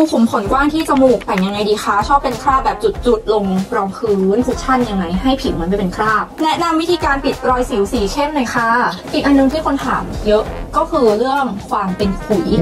ขุมขนกว้างที่จมูกแต่งยังไงดีคะชอบเป็นคราบแบบจุดๆลงรองพื้นคุชชั่นยังไงให้ผิวมันไม่เป็นคราบแนะนำวิธีการปิดรอยสิวสีเข้มหน่อยค่ะอีกอันนึงที่คนถามเยอะก็คือเรื่องความเป็นขุย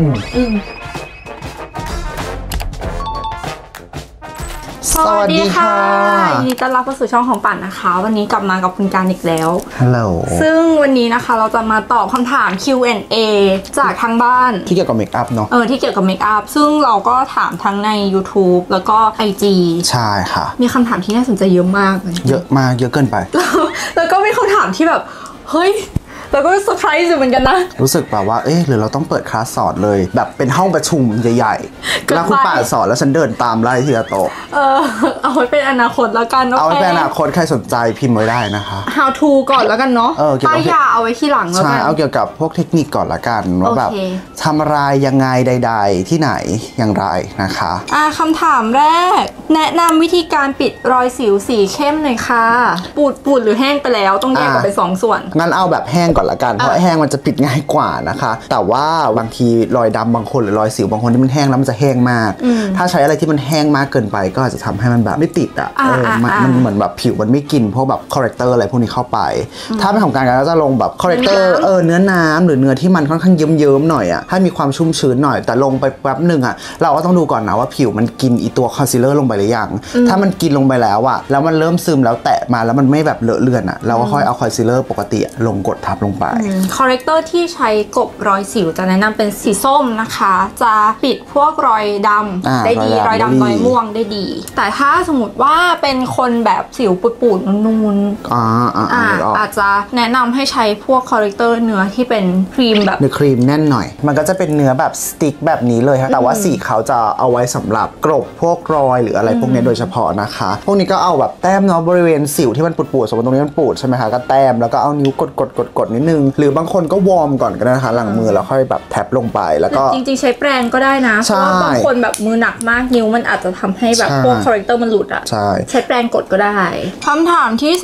สวัสดีค่ะยินดีต้อนรับเข้าสู่ช่องของปั่นนะคะวันนี้กลับมากับคุณการอีกแล้วฮัลโหลซึ่งวันนี้นะคะเราจะมาตอบคำถาม Q&A จากทางบ้านที่เกี่ยวกับเมคอัพเนาะที่เกี่ยวกับเมคอัพซึ่งเราก็ถามทั้งใน YouTube แล้วก็ IG ใช่ค่ะมีคำถามที่น่าสนใจเยอะมากเลยเยอะมากเยอะเกินไปแล้วก็มีคำถามที่แบบเฮ้ยแล้วก็เซอร์ไพรส์อยู่เหมือนกันนะรู้สึกแบบว่าหรือเราต้องเปิดคลาสสอนเลยแบบเป็นห้องประชุมใหญ่ๆแล้วคุณป่าสอนแล้วฉันเดินตามไล่ทีละโต๊ะเอาไว้เป็นอนาคตแล้วกันเอาไว้เป็นอนาคตใครสนใจพิมพ์ไว้ได้นะคะ How to ก่อนแล้วกันเนาะป้ายยาเอาไว้ที่หลังแล้วกันใช่เอาเกี่ยวกับพวกเทคนิคก่อนละกันว่าแบบทำอะไรยังไงใดๆที่ไหนอย่างไรนะคะคำถามแรกแนะนำวิธีการปิดรอยสิวสีเข้มหน่อยค่ะปูดหรือแห้งไปแล้วต้องแยกออกเป็น2ส่วนงั้นเอาแบบแห้งก่อนละกันเพราะแห้งมันจะปิดง่ายกว่านะคะแต่ว่าบางทีรอยดำบางคนหรือรอยสิวบางคนที่มันแห้งแล้วมันจะแห้งมากถ้าใช้อะไรที่มันแห้งมากเกินไปก็อาจจะทำให้มันแบบไม่ติดมันเหมือนแบบผิวมันไม่กินพวกแบบคอร์เรคเตอร์อะไรพวกนี้เข้าไปถ้าเป็นของการก็จะลงแบบคอร์เรคเตอร์เนื้อน้ำหรือเนื้อที่มันค่อนข้างเยิ้มๆหน่อยให้มีความชุ่มชื้นหน่อยแต่ลงไปแป๊บหนึ่งเราก็ต้องดูก่อนนะว่าผิวมันกินอีตัวคอนซีลเลอร์ลงไปหรือยังถ้ามันกินลงไปแล้วแล้วมันเริ่มซึมแล้วแตะมาแล้วมันไม่แบบเลอะเลือนเราก็ค่อยเอาคอนซีลเลอร์ปกติลงกดทับลงไปคอร์เรคเตอร์ที่ใช้กบรอยสิวจะแนะนำเป็นสีส้มนะคะจะปิดพวกรอยดำได้ดีรอยดำรอยม่วงได้ดีแต่ถ้าสมมติว่าเป็นคนแบบสิวปูดๆนูนๆอาจจะแนะนำให้ใช้พวกคอร์เรคเตอร์เนื้อที่เป็นครีมแบบเนื้อครีมแน่นหน่อยมันก็จะเป็นเนื้อแบบสติ๊กแบบนี้เลยค่ะแต่ว่าสีเขาจะเอาไว้สำหรับกลบพวกรอยหรืออะไรพวกนี้โดยเฉพาะนะคะพวกนี้ก็เอาแบบแต้มเนาะบริเวณสิวที่มันปูดๆสมมติตรงนี้มันปูดใช่ไหมคะก็แต้มแล้วก็เอานิ้วกดนิดนึงหรือบางคนก็วอร์มก่อนก็ได้นะคะหลังมือแล้วค่อยแบบแท็บลงไปแล้วก็จริงๆใช้แปรงก็ได้นะเพราะว่าบางคนแบบมือหนักมากนิ้วมันอาจจะทำให้แบบพวกคอร์เรคเตอร์มันหลุดใช้แปรงกดก็ได้คำถามที่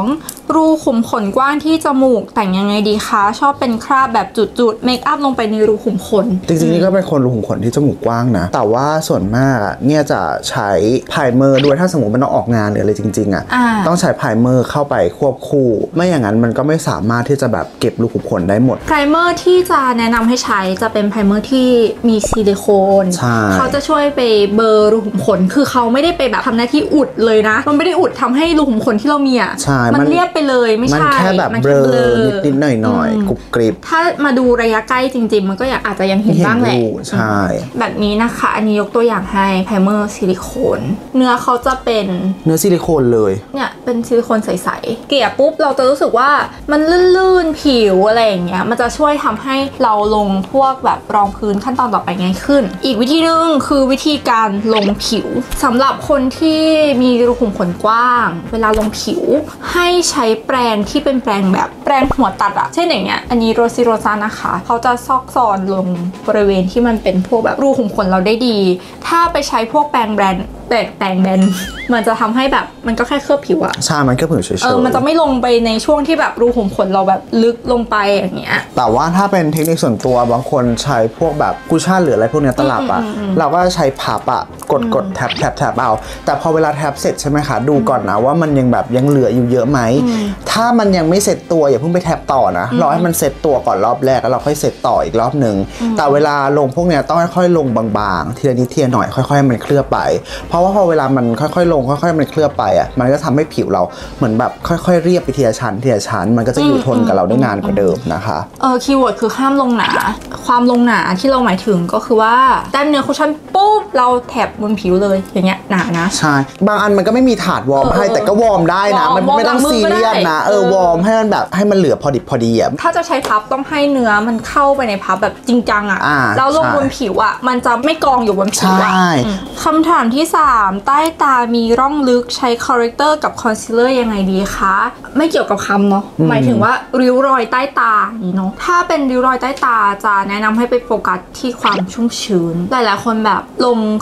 2รูขุมขนกว้างที่จมูกแต่งยังไงดีคะชอบเป็นคราบแบบจุดๆเมคอัพลงไปในรูขุมขนจริงๆนี่ก็เป็นคนรูขุมขนที่จมูกกว้างนะแต่ว่าส่วนมากเนี่ยจะใช้ไพรเมอร์ด้วยถ้าสมมติมันต้องออกงานหรืออะไรจริงๆต้องใช้ไพรเมอร์เข้าไปควบคู่ไม่อย่างนั้นมันก็ไม่สามารถที่จะแบบเก็บรูขุมขนได้หมดไพรเมอร์ที่จะแนะนำให้ใช้จะเป็นไพรเมอร์ที่มีซิลิโคนเขาจะช่วยไปเบลอรูขุมขนคือเขาไม่ได้ไปแบบทำหน้าที่อุดเลยนะมันไม่ได้อุดทำให้รูขุมขนที่เรามีมันเรียบไปเลยไม่ใช่มันแค่แบบเบลอนิดๆหน่อยๆกรุบกริบถ้ามาดูระยะใกล้จริงๆมันก็อาจจะยังเห็นบ้างแหละใช่แบบนี้นะคะอันนี้ยกตัวอย่างให้ไพรเมอร์ซิลิโคนเนื้อเขาจะเป็นเนื้อซิลิโคนเลยเนี่ยเป็นซิลิโคนใสๆเกลี่ยปุ๊บเราจะรู้สึกว่ามันลื่นๆผิวอะไรอย่างเงี้ยมันจะช่วยทำให้เราลงพวกแบบรองพื้นขั้นตอนต่อไปง่ายขึ้นอีกวิธีนึงคือวิธีการลงผิวสำหรับคนที่มีรูขุมขนกว้างเวลาลงผิวให้ใช้แปรงที่เป็นแปรงแบบแปรงหัวตัดเช่นอย่างเงี้ยอันนี้โรซิโรซานะคะเขาจะซอกซอนลงบริเวณที่มันเป็นพวกแบบรูขุมขนเราได้ดีถ้าไปใช้พวกแปรงแบรนด์แปรงแบนมันจะทำให้แบบมันก็แค่เคลือบผิวใช่มันแค่ผิวเฉยๆมันจะไม่ลงไปในช่วงที่แบบรูขุมขนเราแบบลึกลงไปอย่างเงี้ยแต่ว่าถ้าเป็นเทคนิคส่วนตัวบางคนใช้พวกแบบกุชชั่นหรืออะไรพวกนี้ตลับเราก็ใช้พับกดแท็บเอาแต่พอเวลาแท็บเสร็จใช่ไหมคะดูก่อนนะว่ามันยังแบบยังเหลืออยู่เยอะไหมถ้ามันยังไม่เสร็จตัวอย่าเพิ่งไปแท็บต่อนะรอให้มันเสร็จตัวก่อนรอบแรกแล้วเราค่อยเสร็จต่ออีกรอบหนึ่งแต่เวลาลงพวกเนี้ยต้องค่อยๆลงบางๆทีละนิดทีละหน่อยค่อยๆมันเคลือบไปเพราะว่าพอเวลามันค่อยๆลงค่อยๆมันเคลือบไปมันก็ทำให้ผิวเราเหมือนแบบค่อยๆเรียบไปทีละชั้นมันก็จะอยู่ทนกับเราได้นานกว่าเดิมนะคะคีย์เวิร์ดคือห้ามลงหนาความลงหนาที่เราหมายถึงก็คือว่าด้านเนื้อคุชชั่นปุ๊บเราแถบบนผิวเลยอย่างเงี้ยหนานะใช่บางอันมันก็ไม่มีถาดวอร์มให้แต่ก็วอร์มได้นะมันไม่ต้องซีเรียสนะวอร์มให้มันแบบให้มันเหลือพอดิบพอดีถ้าจะใช้พับต้องให้เนื้อมันเข้าไปในพับแบบจริงจังแล้วลงบนผิวมันจะไม่กองอยู่บนผิวคำถามที่3ใต้ตามีร่องลึกใช้คอร์เรคเตอร์กับคอนซีลเลอร์ยังไงดีคะไม่เกี่ยวกับคำเนาะหมายถึงว่าริ้วรอยใต้ตานี่เนาะถ้าเป็นริ้วรอยใต้ตาจะแนะนำให้ไปโฟกัสที่ความชุ่มชื้นหลายๆคนแบบลงคอร์เรคเตอร์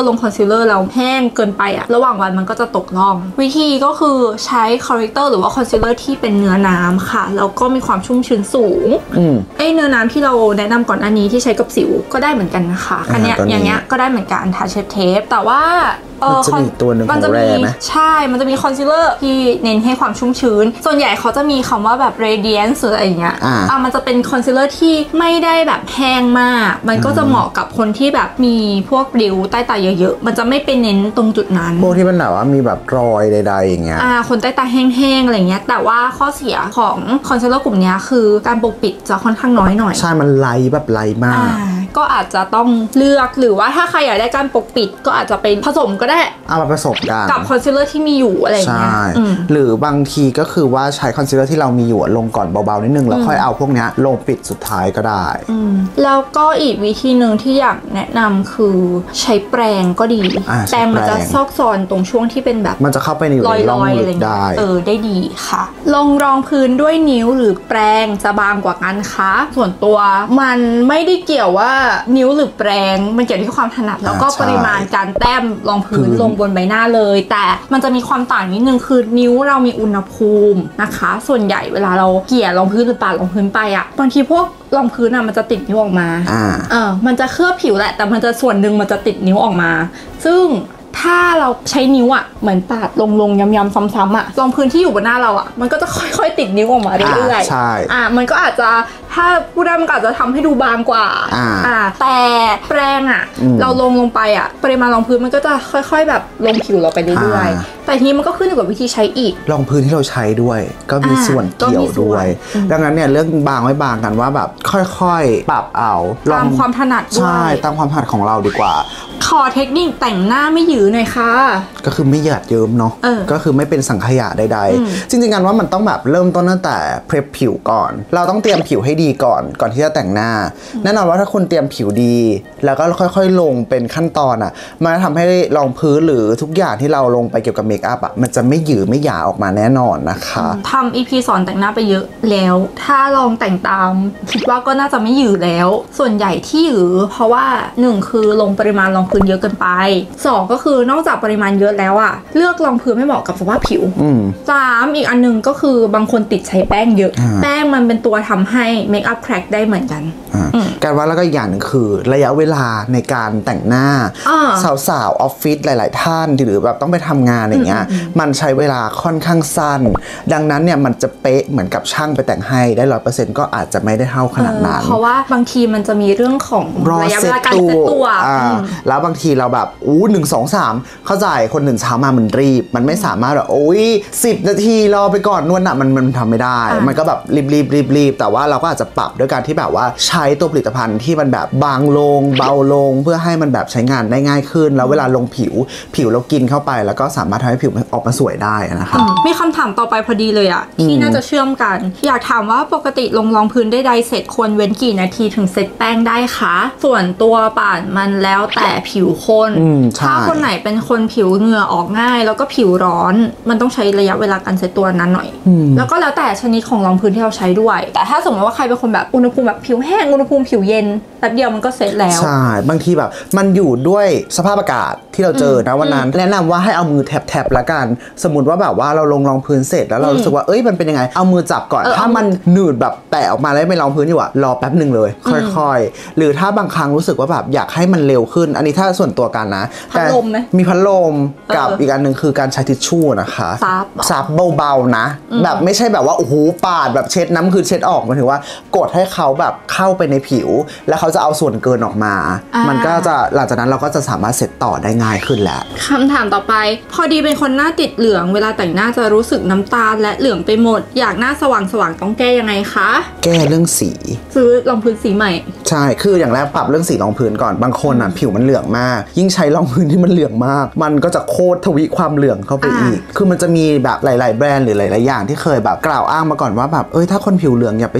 ลงคอนซีลเลอร์แล้วแห้งเกินไปอะระหว่างวันมันก็จะตกล่องวิธีก็คือใช้คอร์เรคเตอร์หรือว่าคอนซีลเลอร์ที่เป็นเนื้อน้ำค่ะแล้วก็มีความชุ่มชื้นสูงเนื้อน้ำที่เราแนะนำก่อนอันนี้ที่ใช้กับสิวก็ได้เหมือนกันนะคะอันเนี้ยอย่างเงี้ยก็ได้เหมือนกันทาเชฟเทปแต่ว่ามันจะมีตัวหนึ่งของแรร์ไหมใช่มันจะมีคอนซีลเลอร์ที่เน้นให้ความชุ่มชื้นส่วนใหญ่เขาจะมีคำว่าแบบ radiance หรืออะไรอย่างเงี้ยมันจะเป็นคอนซีลเลอร์ที่ไม่ได้แบบแห้งมากมันก็จะเหมาะกับคนที่แบบมีพวกริ้วใต้ตาเยอะๆมันจะไม่เป็นเน้นตรงจุดนั้นพวกที่มันแบบว่ามีแบบรอยใดๆอย่างเงี้ยคนใต้ตาแห้งๆอะไรเงี้ยแต่ว่าข้อเสียของคอนซีลเลอร์กลุ่มนี้คือการปกปิดจะค่อนข้างน้อยหน่อยใช่มันไลท์แบบไลท์มากก็อาจจะต้องเลือกหรือว่าถ้าใครอยากได้การปกปิดก็อาจจะเป็นผสมก็ได้เอามาผสมกันกับคอนซีลเลอร์ที่มีอยู่อะไรอย่างเงี้ยหรือบางทีก็คือว่าใช้คอนซีลเลอร์ที่เรามีอยู่ลงก่อนเบาๆนิดนึงแล้วค่อยเอาพวกนี้ลงปิดสุดท้ายก็ได้แล้วก็อีกวิธีหนึ่งที่อยากแนะนำคือใช้แปรงก็ดีแปรงมันจะซอกซอนตรงช่วงที่เป็นแบบมันจะเข้าไปในรอยๆอะไรได้ได้ดีค่ะลงรองพื้นด้วยนิ้วหรือแปรงจะบางกว่ากันคะส่วนตัวมันไม่ได้เกี่ยวว่านิ้วหรือแปรงมันเกี่ยวที่ความถนัดแล้วก็ปริมาณการแต้มรองพื้นลงบนใบหน้าเลยแต่มันจะมีความต่างนิดนึงคือนิ้วเรามีอุณหภูมินะคะส่วนใหญ่เวลาเราเกี่ยรองพื้นหรือปาดรองพื้นไปอะบางทีพวกรองพื้นมันจะติดนิ้วออกมามันจะเคลือบผิวแหละแต่มันจะส่วนหนึ่งมันจะติดนิ้วออกมาซึ่งถ้าเราใช้นิ้วเหมือนปาดลงย้ำๆซ้ำๆรองพื้นที่อยู่บนหน้าเรามันก็จะค่อยๆติดนิ้วออกมาเรื่อยๆใช่มันก็อาจจะถ้าผู้ได้มันก็อาจจะทำให้ดูบางกว่าแต่แปรงเราลงไปปริมาณรองพื้นมันก็จะค่อยๆแบบลงผิวเราไปเรื่อยๆแต่ทีนี้มันก็ขึ้นอยู่กับวิธีใช้อีกรองพื้นที่เราใช้ด้วยก็มีส่วนเกี่ยวด้วยดังนั้นเนี่ยเรื่องบางไม่บางกันว่าแบบค่อยๆปรับเอาตามความถนัดด้วยใช่ตามความถนัดของเราดีกว่าขอเทคนิคแต่งหน้าไม่หยือหน่อยค่ะก็คือไม่หยาดเยิ้มเนาะก็คือไม่เป็นสังขยาใดๆจริงๆกันว่ามันต้องแบบเริ่มต้นตั้งแต่เพรสผิวก่อนเราต้องเตรียมผิวให้ดีก่อนที่จะแต่งหน้าแน่นอนว่าถ้าคุณเตรียมผิวดีแล้วก็ค่อยๆลงเป็นขั้นตอนมันจะทำให้รองพื้นหรือทุกอย่างที่เราลงไปเกี่ยวกับเมคอัพมันจะไม่หยือไม่หยาออกมาแน่นอนนะคะทำ EP สอนแต่งหน้าไปเยอะแล้วถ้าลองแต่งตามคิดว่าก็น่าจะไม่หยือแล้วส่วนใหญ่ที่หยือเพราะว่า1คือลงปริมาณรองพื้นเยอะเกินไป2ก็คือนอกจากปริมาณเยอะแล้วเลือกรองพื้นไม่เหมาะกับสภาพผิว3อีกอันนึงก็คือบางคนติดใช้แป้งเยอะแป้งมันเป็นตัวทำให้เมคอัพแครกได้เหมือนกันการว่าแล้วก็อีกอย่างหนึ่งคือระยะเวลาในการแต่งหน้าสาวๆออฟฟิศหลายๆท่านหรือแบบต้องไปทำงานอย่างเงี้ยมันใช้เวลาค่อนข้างสั้นดังนั้นเนี่ยมันจะเป๊ะเหมือนกับช่างไปแต่งให้ได้ 100% ก็อาจจะไม่ได้เท่าขนาดนั้นเพราะว่าบางทีมันจะมีเรื่องของระยะเวลาการเซ็ตตัวแล้วบางทีเราแบบ1 2 3เข้าใจคนหนึ่งเช้ามามันรีบมันไม่สามารถแบบ10 นาทีรอไปก่อนนวดมันทำไม่ได้มันก็แบบรีบแต่ว่าเราก็อาจจะปรับด้วยการที่แบบว่าใช้ตัวผลิตภัณฑ์ที่มันแบบบางลงเบาลงเพื่อให้มันแบบใช้งานได้ง่ายขึ้นแล้วเวลาลงผิวเรากินเข้าไปแล้วก็สามารถทำให้ผิวออกมาสวยได้นะคะมีคำถามต่อไปพอดีเลยที่น่าจะเชื่อมกันอยากถามว่าปกติลงรองพื้นได้ใดเสร็จควรเว้นกี่นาทีถึงเสร็จแป้งได้คะส่วนตัวป่านมันแล้วแต่ผิวคนถ้าคนไหนเป็นคนผิวเหงื่อออกง่ายแล้วก็ผิวร้อนมันต้องใช้ระยะเวลาการเซ็ตตัวนั้นหน่อยแล้วก็แล้วแต่ชนิดของรองพื้นที่เราใช้ด้วยแต่ถ้าสมมติว่าใครเป็นคนแบบอุณหภูมิแบบผิวแห้งอุณหภูมิผิวเย็นแป๊บเดียวมันก็เซ็ตแล้วใช่บางทีแบบมันอยู่ด้วยสภาพอากาศที่เราเจอนะวันนั้นแนะนำว่าให้เอามือแท็บละกันสมมติว่าแบบว่าเราลงรองพื้นเสร็จแล้วเรารู้สึกว่ามันเป็นยังไงเอามือจับก่อนถ้ามันหนืดแบบแตะออกมาแล้วไม่รองพื้นอยู่รอแป๊บหนึ่งเลยค่อยๆหรือถ้าบางครั้งรู้สึกว่าแบบอยากให้มันเร็วขึ้นอันนี้ถ้าส่วนตัวกันนะพัดลมไหมมีพัดลมกับอีกอันหนึ่งคือการใช้ทิชชู่นะคะซับเบาๆนะแบบไม่ใช่แบบว่าโอ้โหปาดแบบเช็ดน้ำคือเช็ดออกหมายถึงว่ากดให้เขาแบบเข้าไปในผิวแล้วเขาจะเอาส่วนเกินออกมามันก็จะหลังจากนั้นเราก็จะสามารถเสร็จต่อได้ง่ายขึ้นแล้วคำถามต่อไปพอดีเป็นคนหน้าติดเหลืองเวลาแต่งหน้าจะรู้สึกน้ำตาลและเหลืองไปหมดอยากหน้าสว่างต้องแก้ยังไงคะแก้เรื่องสีซื้อรองพื้นสีใหม่ใช่คืออย่างแรกปรับเรื่องสีรองพื้นก่อนบางคนผิวมันเหลืองมากยิ่งใช้รองพื้นที่มันเหลืองมากมันก็จะโคตรทวีความเหลืองเข้าไปอีกคือมันจะมีแบบหลายๆแบรนด์หรือหลายๆอย่างที่เคยแบบกล่าวอ้างมาก่อนว่าแบบถ้าคนผิวเหลืองอย่าไปใช้แบบ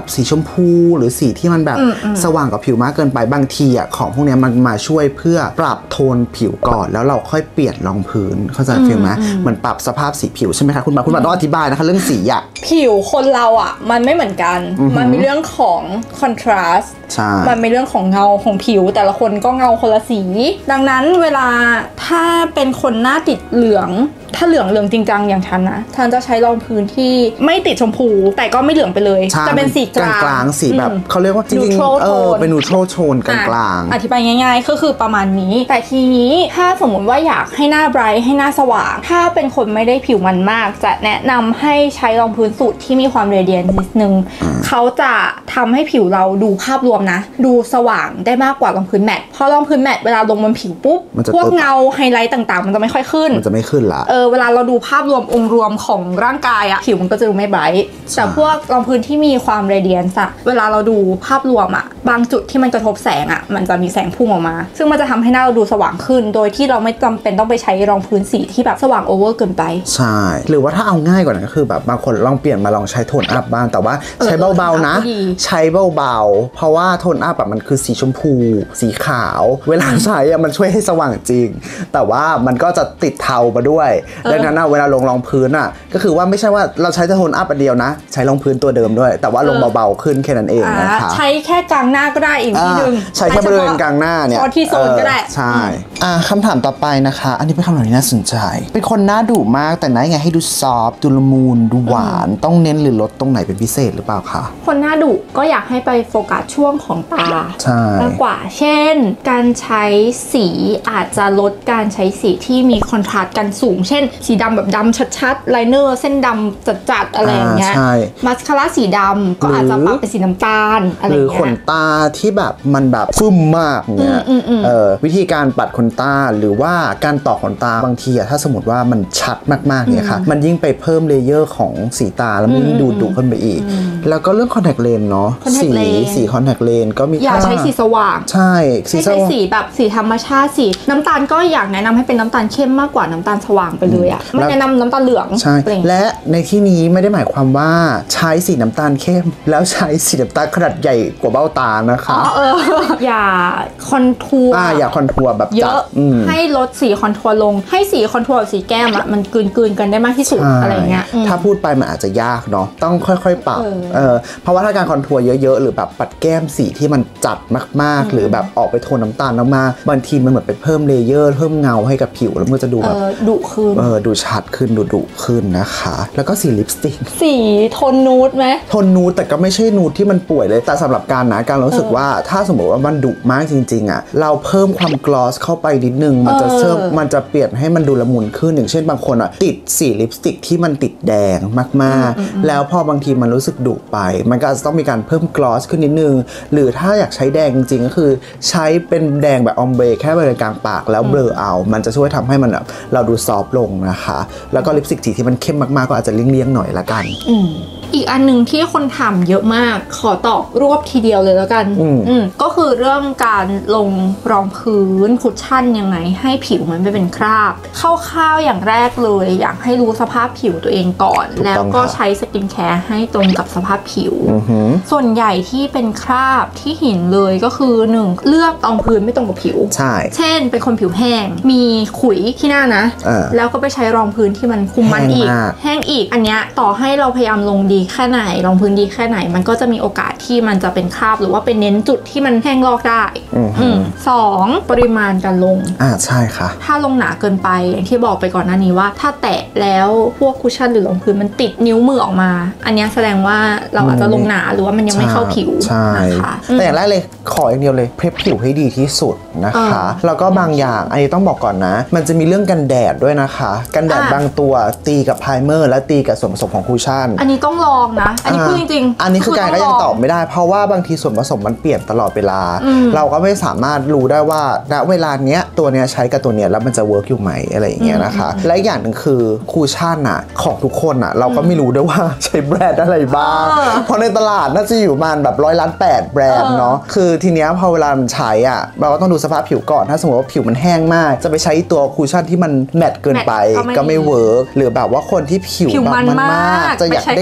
แบบสีชมพูหรือสีที่มันแบบสว่างกับผิวมากเกินไปบางทีอ่ะของพวกนี้มันมาช่วยเพื่อปรับโทนผิวก่อนแล้วเราค่อยเปลี่ยนรองพื้นเข้าใจฟิลไหมเหมือนปรับสภาพสีผิวใช่ไหมคะคุณมาต้องอธิบายนะคะเรื่องสีอ่ะผิวคนเราอ่ะมันไม่เหมือนกันมันมีเรื่องของคอนทราสต์มันมีเรื่องของเงาของผิวแต่ละคนก็เงาคนละสีดังนั้นเวลาถ้าเป็นคนหน้าติดเหลืองถ้าเหลืองจริงจังอย่างฉันนะฉันจะใช้รองพื้นที่ไม่ติดชมพูแต่ก็ไม่เหลืองไปเลยจะเป็นสีกลางสีแบบเขาเรียกว่าจริงๆเป็นนูโตรโทนกลางอธิบายง่ายๆก็คือประมาณนี้แต่ทีนี้ถ้าสมมติว่าอยากให้หน้าไบรท์ให้หน้าสว่างถ้าเป็นคนไม่ได้ผิวมันมากจะแนะนำให้ใช้รองพื้นสูตรที่มีความเรเดียนนิดนึงเขาจะทำให้ผิวเราดูภาพรวมนะดูสว่างได้มากกว่ารองพื้นแมตต์เพราะรองพื้นแมตต์เวลาลงบนผิวปุ๊บพวกเงาไฮไลท์ต่างๆมันจะไม่ค่อยขึ้นมันจะไม่ขึ้นละเวลาเราดูภาพรวมองค์รวมของร่างกายอะผิวมันก็จะดูไม่ไบรท์แต่พวกรองพื้นที่มีความเรเดียนซ์อะเวลาเราดูภาพรวมอะบางจุดที่มันกระทบแสงอะมันจะมีแสงพุ่งออกมาซึ่งมันจะทำให้หน้าเราดูสว่างขึ้นโดยที่เราไม่จำเป็นต้องไปใช้รองพื้นสีที่แบบสว่างโอเวอร์เกินไปใช่หรือว่าถ้าเอาง่ายกว่านั้นก็คือแบบบางคนลองเปลี่ยนมาลองใช้โทนอัพบ้างแต่ว่าใช้เบาๆนะใช้เบาๆเพราะว่าโทนอัพแบบมันคือสีชมพูสีขาวเวลาใช้มันช่วยให้สว่างจริงแต่ว่ามันก็จะติดเทามาด้วยดังนั้นเวลาลงรองพื้นก็คือว่าไม่ใช่ว่าเราใช้โทนอัพอันเดียวนะใช้รองพื้นตัวเดิมด้วยแต่ว่าลงเบาๆขึ้นแค่นั้นเองนะคะใช้แค่กลางหน้าก็ได้อีกทีนึงใช้แค่บริเวณกลางหน้าเนี่ยที่โซนก็ได้ใช่คำถามต่อไปนะคะอันนี้เป็นคำถามที่น่าสนใจเป็นคนหน้าดุมากแต่หน้าไงให้ดูซอฟต์ดูละมุนดูหวานต้องเน้นหรือลดตรงไหนเป็นพิเศษหรือเปล่าคะคนหน้าดุก็อยากให้ไปโฟกัสช่วงของตามากกว่าเช่นการใช้สีอาจจะลดการใช้สีที่มีคอนทราสต์กันสูงเช่นสีดำแบบดำชัดๆไลเนอร์เส้นดำจัดๆอะไรอย่างเงี้ยมาสคาร่าสีดำก็อาจจะปรับเป็นสีน้ำตาลอะไรหรือขนตาที่แบบมันแบบฟึ่มมากเนี่ยวิธีการปัดขนตาหรือว่าการต่อขนตาบางทีถ้าสมมติว่ามันชัดมากๆเนี่ยค่ะมันยิ่งไปเพิ่มเลเยอร์ของสีตาแล้วมันยิ่งดูดุขึ้นไปอีกแล้วก็เรื่องคอนแทคเลนส์เนาะสีคอนแทคเลนส์ก็มีอยากใช้สีสว่างใช่ใช้สีแบบสีธรรมชาติสีน้ำตาลก็อยากแนะนำให้เป็นน้ำตาลเข้มมากกว่าน้ำตาลสว่างไปเลยอ่ะไม่แนะนำน้ำตาลเหลืองใช่และในที่นี้ไม่ได้หมายความว่าใช้สีน้ำตาลเข้มแล้วใช้สีน้ำตาลขนาดใหญ่กว่าเบ้าตานะคะอย่าคอนทัวร์อย่าคอนทัวร์แบบเยอะให้ลดสีคอนทัวร์ลงให้สีคอนทัวร์สีแก้มมันกลืนกันได้มากที่สุดอะไรเงี้ยถ้าพูดไปมันอาจจะยากเนาะต้องค่อยๆปรับเพราะว่าถ้าการคอนทัวร์เยอะๆหรือแบบปัดแก้มสีที่มันจัดมากๆหรือแบบออกไปโทนน้ำตาลมากๆบางทีมันเหมือนไปเพิ่มเลเยอร์เพิ่มเงาให้กับผิวแล้วมันจะดูแบบดุขึ้นดูชัดขึ้นดุขึ้นนะคะแล้วก็สีลิปสติกสีโทนนูดไหมโทนนูดแต่ก็ไม่ใช่นูดที่มันป่วยเลยแต่สำหรับการรู้สึกว่าถ้าสมมติว่ามันดุมากจริงๆเราเพิ่มความกลอสเข้าไปนิดนึงมันจะเปลี่ยนให้มันดูละมุนขึ้นอย่างเช่นบางคนติดสีลิปสติกที่มันติดแดงมากๆแล้วพอบางทีมันรู้สึกดุไปมันก็จะต้องมีการเพิ่มกลอสขึ้นนิดนึงหรือถ้าอยากใช้แดงจริงๆก็คือใช้เป็นแดงแบบออมเบรแค่บริเวณกลางปากแล้วเบลอเอามันจะช่วยทำให้มันเราดูซอฟต์ลงนะคะแล้วก็ลิปสติกสีที่มันเข้มมากๆก็อาจจะเลี่ยงๆหน่อยละกันอีกอันหนึ่งที่คนถามเยอะมากขอตอบรวบทีเดียวเลยแล้วกันก็คือเรื่องการลงรองพื้นคุชชั่นยังไงให้ผิวมันไม่เป็นคราบคร่าวๆอย่างแรกเลยอยากให้รู้สภาพผิวตัวเองก่อนแล้วก็ใช้สกินแคร์ให้ตรงกับสภาพผิวส่วนใหญ่ที่เป็นคราบที่เห็นเลยก็คือ1เลือกรองพื้นไม่ตรงกับผิวใช่เช่นเป็นคนผิวแห้งมีขุยที่หน้านะแล้วก็ไปใช้รองพื้นที่มันคุมมันอีกแห้งอีกอันเนี้ยต่อให้เราพยายามลงดีแค่ไหนรองพื้นดีแค่ไหนมันก็จะมีโอกาสที่มันจะเป็นคราบหรือว่าเป็นเน้นจุดที่มันแห้งลอกได้2ปริมาณการลงใช่ค่ะถ้าลงหนาเกินไปอย่างที่บอกไปก่อนหน้านี้ว่าถ้าแตะแล้วพวกคุชชั่นหรือรองพื้นมันติดนิ้วมือออกมาอันนี้แสดงว่าเราอาจจะลงหนาหรือว่ามันยังไม่เข้าผิวนะคะแต่อย่างแรกเลยขออย่างเดียวเลยเพรสผิวให้ดีที่สุดนะคะแล้วก็บางอย่างอันนี้ต้องบอกก่อนนะมันจะมีเรื่องกันแดดด้วยนะคะกันแดดบางตัวตีกับไพรเมอร์และตีกับส่วนผสมของคุชชั่นอันนี้ต้องลองนะอันนี้พูดจริงๆอันนี้คือการก็ยังตอบไม่ได้เพราะว่าบางทีส่วนผสมมันเปลี่ยนตลอดเวลาเราก็ไม่สามารถรู้ได้ว่าณเวลาเนี้ยตัวเนี้ยใช้กับตัวเนี้ยแล้วมันจะเวิร์กอยู่ไหมอะไรอย่างเงี้ยนะคะและอย่างหนึ่งคือคูชั่นของทุกคนเราก็ไม่รู้ด้วยว่าใช้แบรนด์อะไรบ้างเพราะในตลาดน่าจะอยู่ประมาณแบบ100,800,000แบรนด์เนาะคือทีเนี้ยพอเวลามันใช้เราก็ต้องดูสภาพผิวก่อนถ้าสมมติว่าผิวมันแห้งมากจะไปใช้ตัวคูชั่นที่มันแมตต์เกินไปก็ไม่เวิร์กหรือแบบว่าคนที่ผิวมันมากจะอยากได้ความ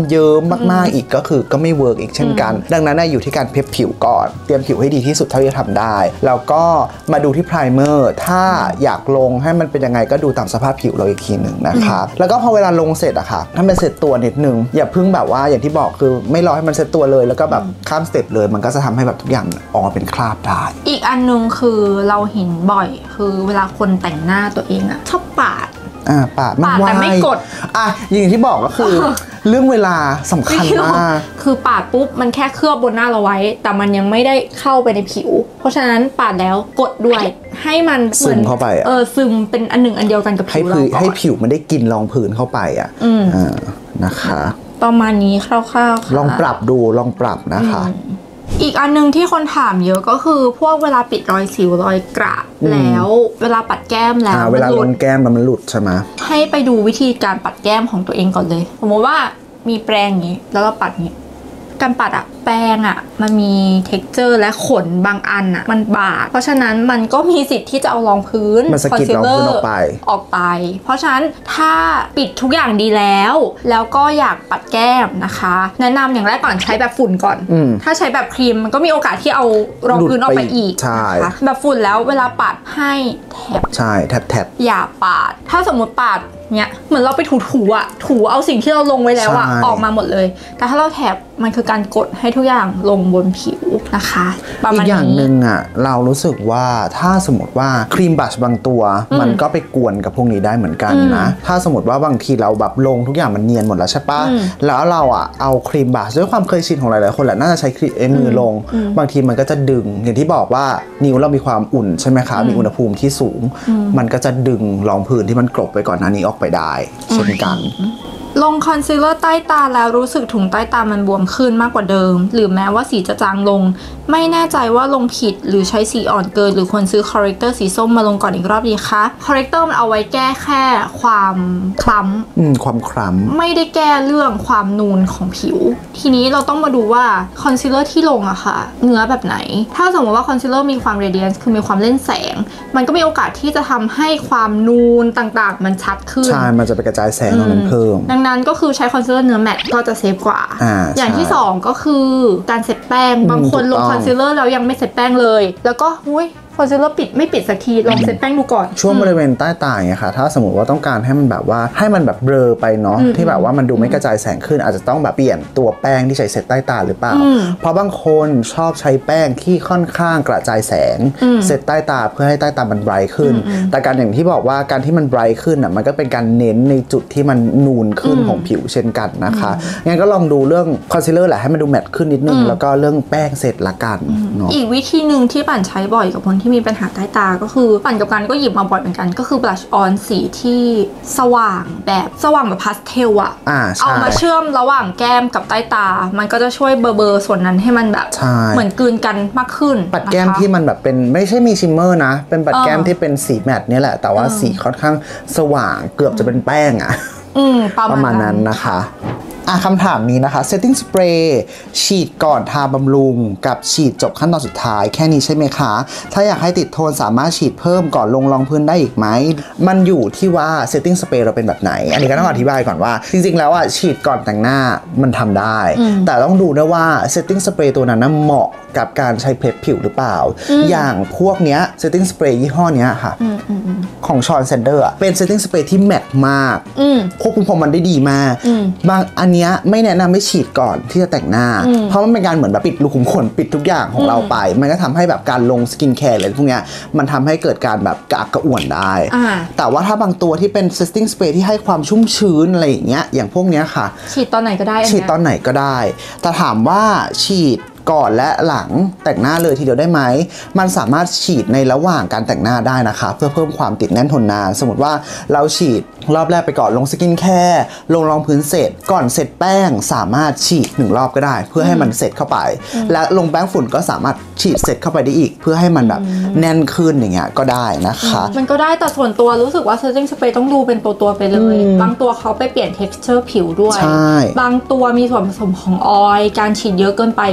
เยิ้มมากๆอีกก็คือก็ไม่เวิร์กอีกเช่นกันดังนั้นอยู่ที่การเพรสผิวก่อนเตรียมผิวให้ดีที่สุดเท่าที่จะทำได้แล้วก็มาดูที่ไพรเมอร์ถ้าอยากลงให้มันเป็นยังไงก็ดูตามสภาพผิวเราอีกทีหนึ่งนะคะแล้วก็พอเวลาลงเสร็จอะค่ะถ้ามันเสร็จตัวนิดนึงอย่าเพิ่งแบบว่าอย่างที่บอกคือไม่รอให้มันเสร็จตัวเลยแล้วก็แบบข้ามสเต็ปเลยมันก็จะทำให้แบบทุกอย่างออกมาเป็นคราบได้อีกอันนึงคือเราเห็นบ่อยคือเวลาคนแต่งหน้าตัวเองอะชอบปาดปาดแต่ไม่กดอย่างที่บอกก็คือ เรื่องเวลาสำคัญมากคือปาดปุ๊บมันแค่เคลือบบนหน้าเราไว้แต่มันยังไม่ได้เข้าไปในผิวเพราะฉะนั้นปาดแล้วกดด้วยให้มันซึมเข้าไปซึมเป็นอันหนึ่งอันเดียวกันกับผิวเราให้ผิวมันได้กินรองพื้นเข้าไปนะคะประมาณนี้คร่าวๆลองปรับดูลองปรับนะคะอีกอันนึงที่คนถามเยอะก็คือพวกเวลาปิดรอยสิวรอยกระแล้วเวลาปัดแก้มแล้วเวลาลงแก้มมันหลุดใช่ไหมให้ไปดูวิธีการปัดแก้มของตัวเองก่อนเลยสมมติว่ามีแปรงอย่างนี้แล้วเราปัดนี้การปัดแปรงมันมี texture และขนบางอันมันบาดเพราะฉะนั้นมันก็มีสิทธิ์ที่จะเอารองพื้นคอนซีลเลอร์ออกไปเพราะฉะนั้นถ้าปิดทุกอย่างดีแล้วก็อยากปัดแก้มนะคะแนะนำอย่างแรกก่อนใช้แบบฝุ่นก่อนถ้าใช้แบบครีมมันก็มีโอกาสที่เอารองพื้นออกไปอีกนะคะแบบฝุ่นแล้วเวลาปัดให้แท็บใช่แท็บอย่าปาดถ้าสมมติปาดเนี่ยเหมือนเราไปถูเอาสิ่งที่เราลงไว้แล้วออกมาหมดเลยแต่ถ้าเราแถบมันคือการกดให้ทุกอย่างลงบนผิวนะคะอีกอย่างหนึ่งเรารู้สึกว่าถ้าสมมติว่าครีมบัชบางตัวมันก็ไปกวนกับพวกนี้ได้เหมือนกันนะถ้าสมมติว่าบางทีเราแบบลงทุกอย่างมันเนียนหมดแล้วใช่ปะแล้วเราเอาครีมบัชด้วยความเคยชินของหลายๆคนแหละน่าจะใช้ครีมมือลงบางทีมันก็จะดึงอย่างที่บอกว่านิ้วเรามีความอุ่นใช่ไหมคะมีอุณหภูมิที่สูงมันก็จะดึงรองพื้นที่มันกลบไปก่อนหน้านี้ออกไปได้เช่นกันลงคอนซีลเลอร์ใต้ตาแล้วรู้สึกถุงใต้ตามันบวมขึ้นมากกว่าเดิมหรือแม้ว่าสีจะจางลงไม่แน่ใจว่าลงผิดหรือใช้สีอ่อนเกินหรือควรซื้อคอร์เรคเตอร์สีส้มมาลงก่อนอีกรอบดีคะคอร์เรคเตอร์มันเอาไว้แก้แค่ความคล้ำความคล้ำไม่ได้แก้เรื่องความนูนของผิวทีนี้เราต้องมาดูว่าคอนซีลเลอร์ที่ลงค่ะเนื้อแบบไหนถ้าสมมติว่าคอนซีลเลอร์มีความเรเดียนซ์คือมีความเล่นแสงมันก็มีโอกาสที่จะทำให้ความนูนต่างๆมันชัดขึ้นใช่มันจะไปกระจายแสงตรงนั้นเพิ่มดังนั้นก็คือใช้คอนซีลเลอร์เนื้อแมตต์ก็จะเซฟกว่าอย่างที่2ก็คือการเซ็ตแป้งบางคนลงคอนซีลเลอร์แล้วยังไม่เซ็ตแป้งเลยแล้วก็คอนซีลเลอร์ปิดไม่ปิดสักทีลองเซ็ตแป้งดูก่อนช่วงบริเวณใต้ตาอย่างเงี้ยค่ะถ้าสมมติว่าต้องการให้มันแบบว่าให้มันแบบเบลอไปเนาะที่แบบว่ามันดูไม่กระจายแสงขึ้นอาจจะต้องแบบเปลี่ยนตัวแป้งที่ใช้เซ็ตใต้ตาหรือเปล่าเพราะบางคนชอบใช้แป้งที่ค่อนข้างกระจายแสงเซ็ตใต้ตาเพื่อให้ใต้ตามันไบรท์ขึ้นแต่การอย่างที่บอกว่าการที่มันไบรท์ขึ้นมันก็เป็นการเน้นในจุดที่มันนูนขึ้นของผิวเช่นกันนะคะงั้นก็ลองดูเรื่องคอนซีลเลอร์แหละให้มันดูแมตต์ขึ้นนิดนึงแล้วก็เรื่องแป้งเสร็จละกันเนาะอีกวิธีหนึ่งที่ปั่นใช้บ่อยกับคนที่มีปัญหาใต้ตาก็คือปั่นกับกันก็หยิบมาบ่อยเหมือนกันก็คือบลัชออนสีที่สว่างแบบพาสเทลเอามาเชื่อมระหว่างแก้มกับใต้ตามันก็จะช่วยเบอร์ส่วนนั้นให้มันแบบเหมือนกลืนกันมากขึ้นปัดแก้มที่มันแบบเป็นไม่ใช่มีชิมเมอร์นะเป็นปัดแก้มที่เป็นสีแมตต์นี่แหละแต่ว่าสีค่อนข้างสว่างเกือบจะเป็นแป้งประมาณนั้นนะคะคำถามนี้นะคะ setting spray ฉีดก่อนทาบำรุงกับฉีดจบขั้นตอนสุดท้ายแค่นี้ใช่ไหมคะถ้าอยากให้ติดโทนสามารถฉีดเพิ่มก่อนลงรองพื้นได้อีกไหมมันอยู่ที่ว่า setting spray เราเป็นแบบไหนอันนี้ก็ต้องอธิบายก่อนว่าจริงๆแล้วฉีดก่อนแต่งหน้ามันทำได้แต่ต้องดูด้วยว่า setting spray ตัวนั้นเหมาะกับการใช้เพลฟผิวหรือเปล่าอย่างพวกเนี้ย setting spray ยี่ห้อเนี้ยค่ะของชอนเซนเดอร์เป็น setting spray ที่แมตต์มากควบคุมความมันได้ดีมากบางอันเนี้ยไม่แนะนำให้ฉีดก่อนที่จะแต่งหน้าเพราะมันเป็นการเหมือนแบบปิดรูขุมขนปิดทุกอย่างของเราไปมันก็ทำให้แบบการลงสกินแคร์อะไรพวกเนี้ยมันทำให้เกิดการแบบกระอักกระอ่วนได้แต่ว่าถ้าบางตัวที่เป็น setting spray ที่ให้ความชุ่มชื้นอะไรอย่างเงี้ยอย่างพวกเนี้ยค่ะฉีดตอนไหนก็ได้ฉีดตอนไหนก็ได้แต่ถามว่าฉีดก่อนและหลังแต่งหน้าเลยทีเดียวได้ไหมมันสามารถฉีดในระหว่างการแต่งหน้าได้นะคะเพื่อเพิ่มความติดแน่นทนนานสมมติว่าเราฉีดรอบแรกไปก่อนลงสกินแคร์ลงรองพื้นเสร็จก่อนเสร็จแป้งสามารถฉีด1รอบก็ได้เพื่อให้มันเสร็จเข้าไปและลงแป้งฝุ่นก็สามารถฉีดเสร็จเข้าไปได้อีกเพื่อให้มันแบบแน่นขึ้นอย่างเงี้ยก็ได้นะคะมันก็ได้แต่ส่วนตัวรู้สึกว่า setting spray ต้องดูเป็นตัวไปเลยบางตัวเขาไปเปลี่ยน texture ผิวด้วยบางตัวมีส่วนผสมของออยล์การฉีดเยอะเกินไปก็ไม่ได้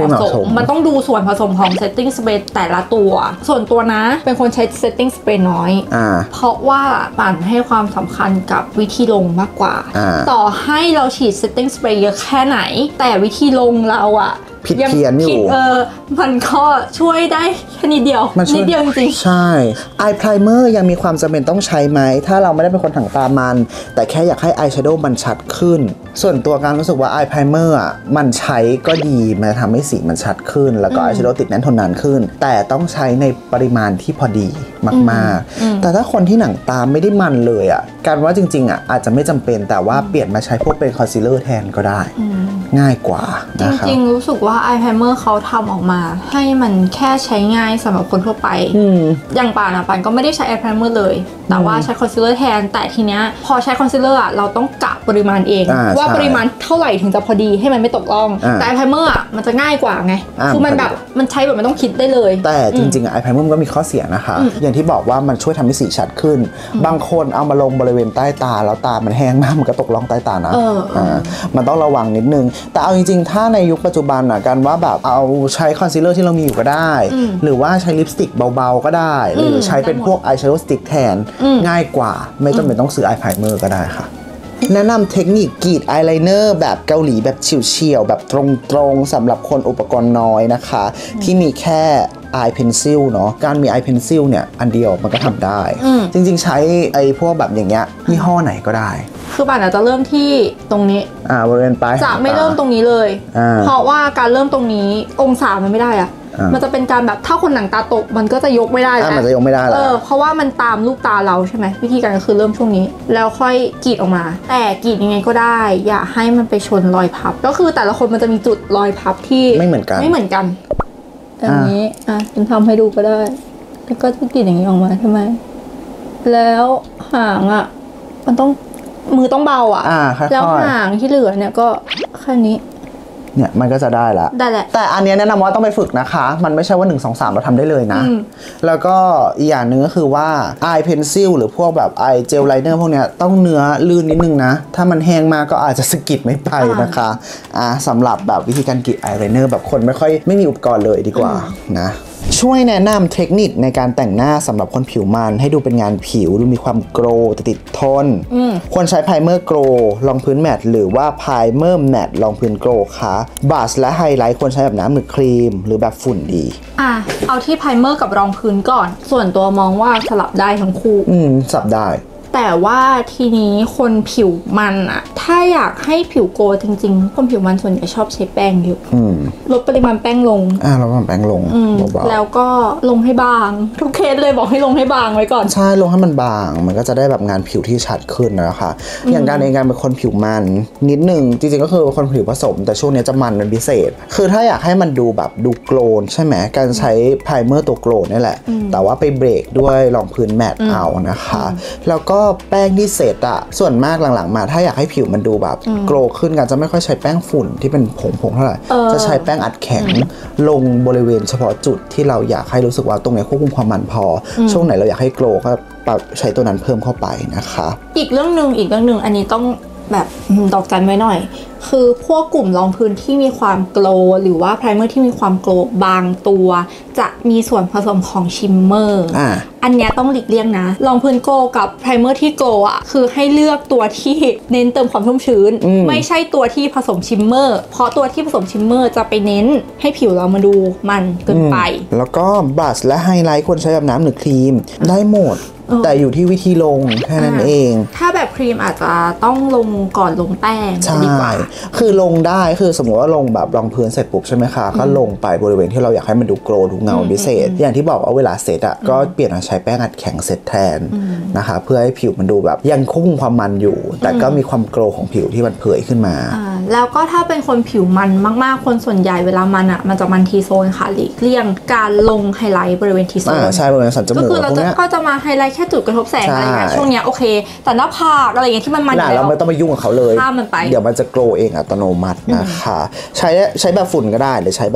เหมาะสมมันต้องดูส่วนผสมของ setting spray แต่ละตัวส่วนตัวนะเป็นคนใช้ setting spray น้อยเพราะว่าปั่นให้ความสำคัญกับวิธีลงมากกว่าต่อให้เราฉีด setting spray เยอะแค่ไหนแต่วิธีลงเราอะผิดเพี้ยนอยู่มันก็ช่วยได้แค่นิดเดียวนิดเดียวจริงใช่ Eye Primer ยังมีความจำเป็นต้องใช้ไหมถ้าเราไม่ได้เป็นคนถังตามันแต่แค่อยากให้ Eye Shadow มันชัดขึ้นส่วนตัวการรู้สึกว่า Eye Primer อ่ะมันใช้ก็ดีมันทำให้สีมันชัดขึ้นแล้วก็ Eye Shadow ติดแน่นทนนานขึ้นแต่ต้องใช้ในปริมาณที่พอดีมากๆแต่ถ้าคนที่หนังตาไม่ได้มันเลยอ่ะการว่าจริงๆอ่ะอาจจะไม่จำเป็นแต่ว่าเปลี่ยนมาใช้พวกเป็นคอนซีลเลอร์แทนก็ได้ง่ายกว่าจริงๆรู้สึกว่า Eye Primer เขาทำออกมาให้มันแค่ใช้ง่ายสำหรับคนทั่วไปอย่างป่านก็ไม่ได้ใช้ Eye Primer เลยแต่ว่าใช้คอนซีลเลอร์แทนแต่ทีเนี้ยพอใช้คอนซีลเลอร์เราต้องกะปริมาณเองว่าปริมาณเท่าไหร่ถึงจะพอดีให้มันไม่ตกล่องแต่ Eye Primer มันจะง่ายกว่าไงคือมันแบบมันใช้แบบไม่ต้องคิดได้เลยแต่จริงๆEye Primer มันก็มีข้อเสียนะคะอย่างที่บอกว่ามันช่วยทำให้สีชัดขึ้นบางคนเอามาลงบริเวณใต้ตาแล้วตามันแห้งมากมันก็ตกล่องใต้ตานะมันต้องระวังนิดนึงแต่เอาจริงๆถ้าในยุคปัจจุบันกันว่าแบบเอาใช้คอนซีลเลอร์ที่เรามีอยู่ก็ได้หรือว่าใช้ลิปสติกเบาๆก็ได้หรือใช้เป็นพวกอายแชโดว์สติ๊กแทนง่ายกว่าไม่จำเป็นต้องซื้ออายไพรเมอร์ก็ได้ค่ะแนะนำเทคนิคกรีดอายไลเนอร์แบบเกาหลีแบบเฉียวๆแบบตรงๆสำหรับคนอุปกรณ์น้อยนะคะที่มีแค่eye pencil เนาะการมี eye pencil เนี่ยอันเดียวมันก็ทำได้จริงๆใช้ไอ้พวกแบบอย่างเงี้ยยี่ห้อไหนก็ได้คือป่านอาจจะเริ่มที่ตรงนี้บริเวณปลายจะไม่เริ่มตรงนี้เลยเพราะว่าการเริ่มตรงนี้องศามันไม่ได้อะมันจะเป็นการแบบถ้าคนหนังตาตกมันก็จะยกไม่ได้แล้วมันจะยกไม่ได้แล้วเพราะว่ามันตามลูกตาเราใช่ไหมวิธีการก็คือเริ่มช่วงนี้แล้วค่อยกรีดออกมาแต่กรีดยังไงก็ได้อย่าให้มันไปชนรอยพับก็คือแต่ละคนมันจะมีจุดรอยพับที่ไม่เหมือนกันอย่างนี้ฉันทำให้ดูก็ได้แล้วก็จะกรีดอย่างนี้ออกมาใช่ไหมแล้วหางมันต้องมือต้องเบาแล้วหางที่เหลือเนี่ยก็แค่นี้เนี่ยมันก็จะได้ละแต่อันนี้แนะนำว่าต้องไปฝึกนะคะมันไม่ใช่ว่า1 2 3เราทำได้เลยนะแล้วก็อีกอย่างหนึ่งก็คือว่า eye pencil หรือพวกแบบ eye gel liner พวกเนี้ยต้องเนื้อลื่นนิดนึงนะถ้ามันแห้งมากก็อาจจะสะกิดไม่ไปนะคะสำหรับแบบวิธีการกรีด eye liner แบบคนไม่มีอุปกรณ์เลยดีกว่านะช่วยแนะนำเทคนิคในการแต่งหน้าสำหรับคนผิวมันให้ดูเป็นงานผิวดูมีความโกลว์ติดทนควรใช้ไพรเมอร์โกลว์รองพื้นแมตต์หรือว่าไพรเมอร์แมตต์รองพื้นโกลว์คะบลัชและไฮไลท์ควรใช้แบบน้ำหรือครีมหรือแบบฝุ่นดีเอาที่ไพรเมอร์กับรองพื้นก่อนส่วนตัวมองว่าสลับได้ทั้งคู่สลับได้แต่ว่าทีนี้คนผิวมันถ้าอยากให้ผิวโกลจริงๆคนผิวมันส่วนใหญ่ชอบใช้แป้งเยอะลดปริมาณแป้งลงลดปริมาณแป้งลงแล้วก็ลงให้บางทุกเคสเลยบอกให้ลงให้บางไว้ก่อนใช่ลงให้มันบางมันก็จะได้แบบงานผิวที่ชัดขึ้นนะคะอย่างการเป็นคนผิวมันนิดนึงจริงๆก็คือคนผิวผสมแต่ช่วงนี้จะมันเป็นพิเศษคือถ้าอยากให้มันดูแบบดูโกลนใช่ไหมการใช้ไพรเมอร์ตัวโกลนนี่แหละแต่ว่าไปเบรกด้วยรองพื้นแมตต์เอานะคะแล้วก็แป้งที่เสร็จส่วนมากหลังๆมาถ้าอยากให้ผิวมันดูแบบโกลว์ขึ้นกันจะไม่ค่อยใช้แป้งฝุ่นที่เป็นผงเท่าไหร่จะใช้แป้งอัดแข็งลงบริเวณเฉพาะจุดที่เราอยากให้รู้สึกว่าตรงไหนควบคุมความมันพอช่วงไหนเราอยากให้โกลว์ก็ใช้ตัวนั้นเพิ่มเข้าไปนะคะอีกเรื่องหนึ่งอันนี้ต้องแบบดอกจันไว้หน่อยคือพวกกลุ่มรองพื้นที่มีความโกลว์หรือว่าไพรเมอร์ที่มีความโกลว์บางตัวจะมีส่วนผสมของชิมเมอร์อันนี้ต้องหลีกเลี่ยงนะรองพื้นโกลว์กับไพรเมอร์ที่โกลว์คือให้เลือกตัวที่เน้นเติมความชุ่มชื้นไม่ใช่ตัวที่ผสมชิมเมอร์เพราะตัวที่ผสมชิมเมอร์จะไปเน้นให้ผิวเรามาดูมันเกินไปแล้วก็บลัชและไฮไลท์ควรใช้แบบน้ำหรือครีมได้หมดแต่อยู่ที่วิธีลงแค่นั้นเองถ้าแบบครีมอาจจะต้องลงก่อนลงแป้งดีกว่าคือลงได้คือสมมติว่าลงแบบรองพื้นเสร็จปุ๊บใช่ไหมคะก็ลงไปบริเวณที่เราอยากให้มันดูโกลว์ดูเงาพิเศษอย่างที่บอกว่าเวลาเซตก็เปลี่ยนมาใช้แป้งอัดแข็งเซตแทนนะคะเพื่อให้ผิวมันดูแบบยังควบคุมความมันอยู่แต่ก็มีความโกลว์ของผิวที่มันเผยขึ้นมาแล้วก็ถ้าเป็นคนผิวมันมากๆคนส่วนใหญ่เวลามันจะมันทีโซนค่ะหลีกเลี่ยงการลงไฮไลท์บริเวณทีโซนใช่บริเวณสันจมูกก็คือเราก็จะมาไฮไลท์แค่จุดกระทบแสงอะไรเงี้ยช่วงเนี้ยโอเคแต่หน้าผากอะไรอย่างเงี้ยที่มันเราไม่ต้องไปยุ่งกับเขาเลยข้ามมันไปเดี๋ยวมันจะโกลว์เองอัตโนมัตินะคะใช้แบบฝุ่นก็ได้หรือใช้แบบ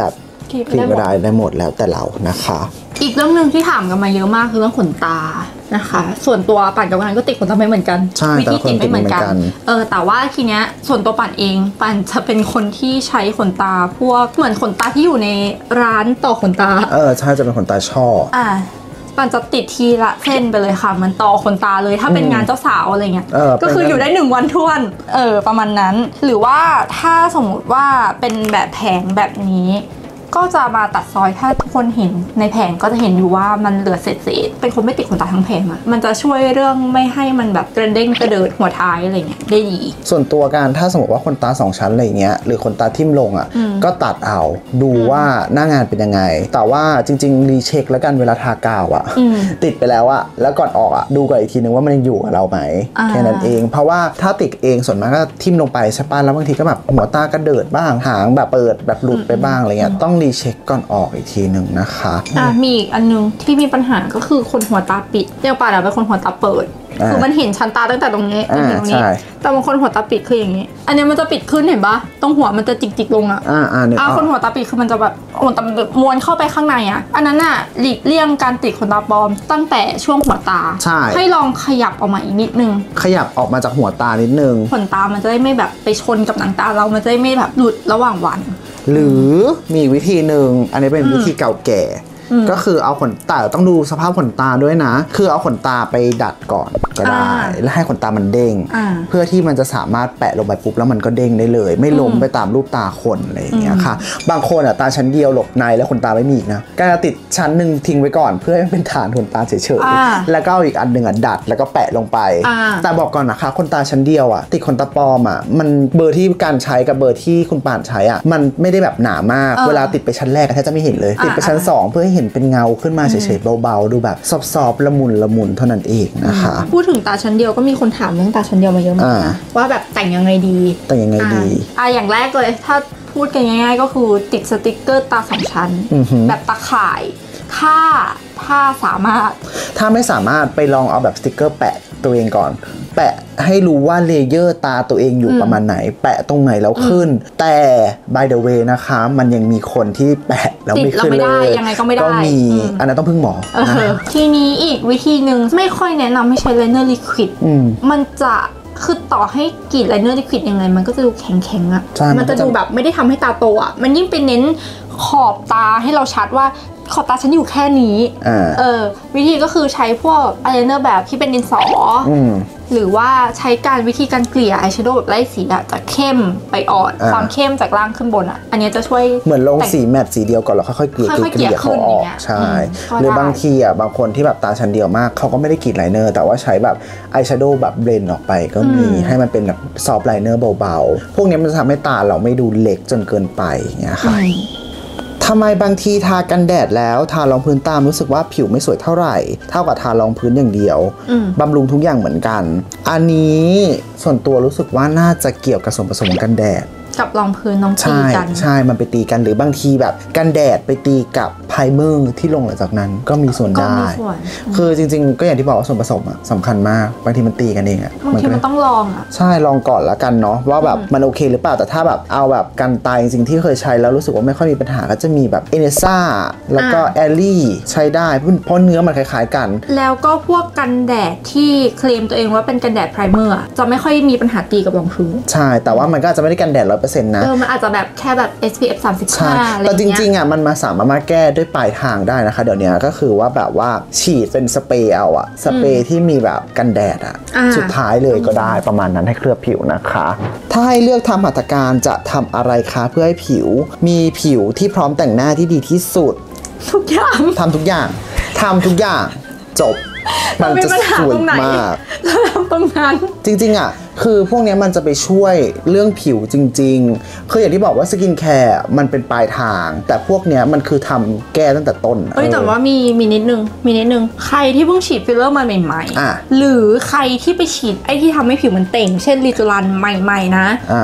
กรีดกรีดไม่ได้หมดแล้วแต่เรานะคะอีกเรื่องหนึ่งที่ถามกันมาเยอะมากคือเรื่องขนตานะคะส่วนตัวปั่นกับงานก็ติดขนตาไม่เหมือนกันวิธีติดไม่เหมือนกันแต่ว่าทีเนี้ยส่วนตัวปั่นเองปั่นจะเป็นคนที่ใช้ขนตาพวกเหมือนขนตาที่อยู่ในร้านต่อขนตาใช่จะเป็นขนตาช่อปั่นจะติดทีละเส้นไปเลยค่ะมันต่อขนตาเลยถ้าเป็นงานเจ้าสาวอะไรเงี้ยก็คืออยู่ได้1 วันท้วนประมาณนั้นหรือว่าถ้าสมมุติว่าเป็นแบบแผงแบบนี้ก็จะมาตัดซอยถ้าทุกคนเห็นในแผงก็จะเห็นอยู่ว่ามันเหลือเศษเป็นคนไม่ติดขนตาทั้งแผงอะมันจะช่วยเรื่องไม่ให้มันแบบกระเด้งกระเดิดหัวท้ายอะไรเงี้ยได้ดีส่วนตัวการถ้าสมมติว่าขนตา2 ชั้นอะไรเงี้ยหรือขนตาทิ่มลงอะก็ตัดเอาดูว่าหน้างานเป็นยังไงแต่ว่าจริงๆรีเช็คแล้วกันเวลาทากาวอะติดไปแล้วอะแล้วก่อนออกอะดูก่อนอีกทีนึงว่ามันยังอยู่กับเราไหมแค่นั้นเองเพราะว่าถ้าติดเองส่วนมากก็ทิ่มลงไปใช่ป่ะแล้วบางทีก็แบบหัวตากระเดิดบ้างหางแบบเปิดแบบหลุดไปบ้างอะไรเงี้ยต้องรีเช็คก่อนออกอีกทีหนึ่งนะคะมีอีกอันนึงที่มีปัญหาก็คือคนหัวตาปิดเรียกป่ะเราเป็นคนหัวตาเปิดคือมันเห็นชั้นตาตั้งแต่ตรงนี้จนถึงตรงนี้แต่บางคนหัวตาปิดคืออย่างนี้อันนี้มันจะปิดขึ้นเห็นปะตรงหัวมันจะจิกๆลงคนหัวตาปิดคือมันจะแบบขนตาม้วนเข้าไปข้างในอันนั้นหลีกเลี่ยงการติดขนตาปลอมตั้งแต่ช่วงหัวตาให้ลองขยับออกมาอีกนิดนึงขยับออกมาจากหัวตานิดนึงขนตามันจะได้ไม่แบบไปชนกับหนังตาเรามันจะได้ไม่แบบหลุดระหว่างวันหรือมีวิธีหนึ่งอันนี้เป็นวิธีเก่าแก่ก็คือเอาขนตาต้องดูสภาพขนตาด้วยนะคือเอาขนตาไปดัดก่อนก็ได้แล้วให้ขนตามันเด้งเพื่อที่มันจะสามารถแปะลงไปปุ๊บแล้วมันก็เด้งได้เลยไม่ล้มไปตามรูปตาคนอะไรอย่างเงี้ยค่ะบางคนตาชั้นเดียวหลบในแล้วขนตาไม่มีอีกนะก็จะติดชั้นหนึ่งทิ้งไว้ก่อนเพื่อให้เป็นฐานขนตาเฉยๆแล้วก็เอาอีกอันหนึ่งดัดแล้วก็แปะลงไปแต่บอกก่อนนะคะขนตาชั้นเดียวติดขนตาปลอมมันเบอร์ที่การใช้กับเบอร์ที่คุณป่านใช้มันไม่ได้แบบหนามากเวลาติดไปชั้นแรกแทบจะไม่เห็นเลยติดไปชั้น2เพื่อให้เห็นเป็นเงาขึ้นมาเฉยๆเบาๆดูแบบซอฟๆละมุนเท่านั้นเองนะคะพูดถึงตาชั้นเดียวก็มีคนถามเรื่องตาชั้นเดียวมาเยอะมากนะว่าแบบแต่งยังไงดีอย่างแรกเลยถ้าพูดกันง่ายๆก็คือติดสติกเกอร์ตา2 ชั้นแบบตาข่ายถ้าสามารถถ้าไม่สามารถไปลองเอาแบบสติกเกอร์แปะตัวเองก่อนแปะให้รู้ว่าเลเยอร์ตาตัวเองอยู่ประมาณไหนแปะตรงไหนแล้วขึ้นแต่ by the way นะคะมันยังมีคนที่แปะแล้วไม่ขึ้นเลยยังไงก็ไม่ได้ก็มีอันนั้นต้องพึ่งหมอทีนี้อีกวิธีหนึ่งไม่ค่อยแนะนำให้ใช้ไลเนอร์ลิควิดมันจะคือต่อให้กรีดไลเนอร์ลิควิดยังไงมันก็จะดูแข็งๆมันจะดูแบบไม่ได้ทำให้ตาโตมันยิ่งเป็นเน้นขอบตาให้เราชัดว่าขอบตาฉันอยู่แค่นี้วิธีก็คือใช้พวกอายไลเนอร์แบบที่เป็นดินสอหรือว่าใช้วิธีการเกลี่ยอายแชโดว์แบบไล่สีจากเข้มไปอ่อนความเข้มจากล่างขึ้นบนอันนี้จะช่วยเหมือนลงสีแมตต์สีเดียวก่อนแล้วค่อยๆเกลี่ยเขาออกใช่หรือบางทีบางคนที่แบบตาชั้นเดียวมากเขาก็ไม่ได้กรีดไลเนอร์แต่ว่าใช้แบบอายแชโดว์แบบเบลนด์ออกไปก็มีให้มันเป็นแบบซอฟต์ไลเนอร์เบาๆพวกนี้มันจะทำให้ตาเราไม่ดูเล็กจนเกินไปเนี่ยค่ะทำไมบางทีทากันแดดแล้วทารองพื้นตามรู้สึกว่าผิวไม่สวยเท่าไหร่เท่ากับทารองพื้นอย่างเดียวบำรุงทุกอย่างเหมือนกันอันนี้ส่วนตัวรู้สึกว่าน่าจะเกี่ยวกับส่วนผสมของกันแดดกับรองพื้นน้องตีกันใช่มันไปตีกันหรือบางทีแบบกันแดดไปตีกับไพรเมอร์ที่ลงหลังจากนั้นก็มีส่วนได้คือจริงๆก็อย่างที่บอกว่าส่วนผสมสำคัญมากบางทีมันตีกันเองบางทีมันต้องลองใช่ลองก่อนละกันเนาะว่าแบบมันโอเคหรือเปล่าแต่ถ้าแบบเอาแบบกันตายจริงๆที่เคยใช้แล้วรู้สึกว่าไม่ค่อยมีปัญหาก็จะมีแบบเอเนซ่าแล้วก็แอลลี่ใช้ได้เพราะเนื้อมันคล้ายๆกันแล้วก็พวกกันแดดที่เคลมตัวเองว่าเป็นกันแดดไพรเมอร์จะไม่ค่อยมีปัญหาตีกับรองพื้นใช่แต่ว่ามันก็จะไม่ได้กันแดด100%นะมันอาจจะแบบแค่แบบ SPF 35 แต่จริงๆมันสามารถมาแก้ด้วยปลายทางได้นะคะเดี๋ยวนี้ก็คือว่าแบบว่าฉีดเป็นสเปรย์เอาสเปรย์ที่มีแบบกันแดดสุดท้ายเลยก็ได้ประมาณนั้นให้เคลือบผิวนะคะถ้าให้เลือกทำหัตถการจะทำอะไรคะเพื่อให้ผิวมีผิวที่พร้อมแต่งหน้าที่ดีที่สุดทุกอย่างทำทุกอย่างจบมันจะสวยมากเราทำตรงนั้นจริงๆคือพวกนี้มันจะไปช่วยเรื่องผิวจริงๆคืออย่างที่บอกว่าสกินแคร์มันเป็นปลายทางแต่พวกนี้มันคือทำแก้ตั้งแต่ต้นแต่ว่ามีนิดนึงใครที่เพิ่งฉีดฟิลเลอร์มาใหม่ๆหรือใครที่ไปฉีดไอ้ที่ทำให้ผิวมันเต่งเช่นลิจูรันใหม่ๆนะจ